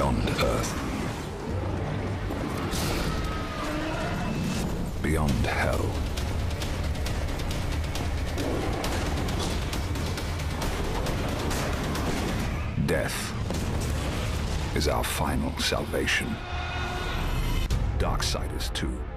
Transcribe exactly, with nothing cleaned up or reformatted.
beyond Earth. Beyond hell. Death is our final salvation. Darksiders too.